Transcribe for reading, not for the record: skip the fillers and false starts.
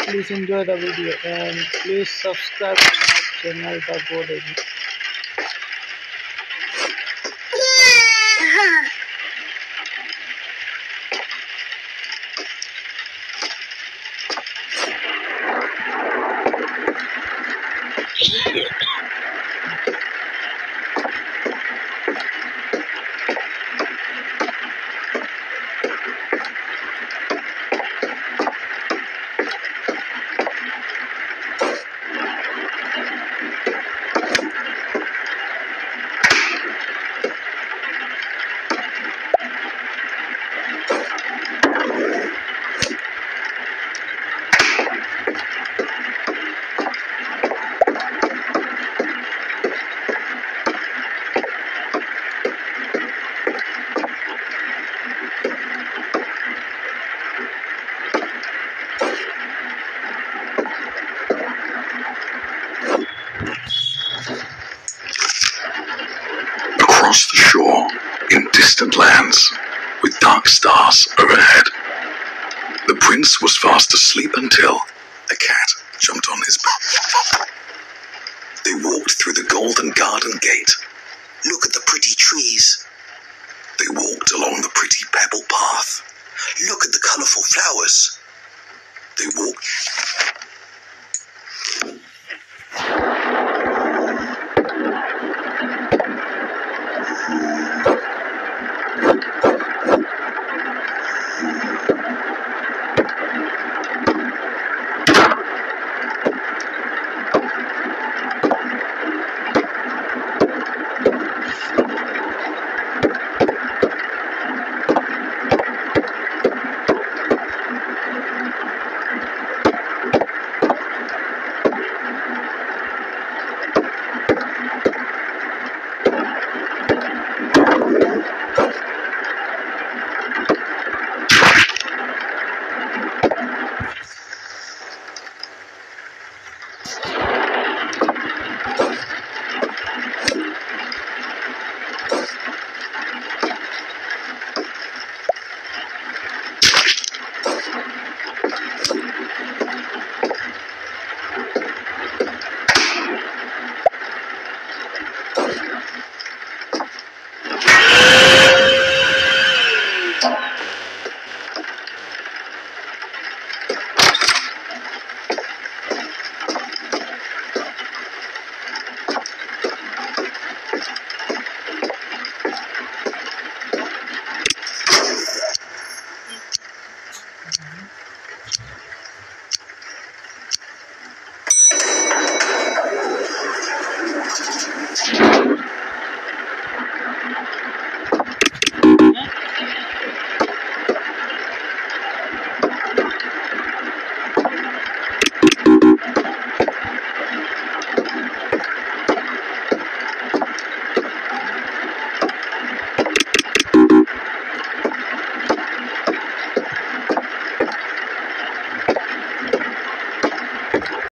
Please enjoy the video and please subscribe to my channel The Golden. Across the shore, in distant lands, with dark stars overhead, the prince was fast asleep until a cat jumped on his back. They walked through the golden garden gate. Look at the pretty trees. They walked along the pretty pebble path. Look at the colourful flowers. They walked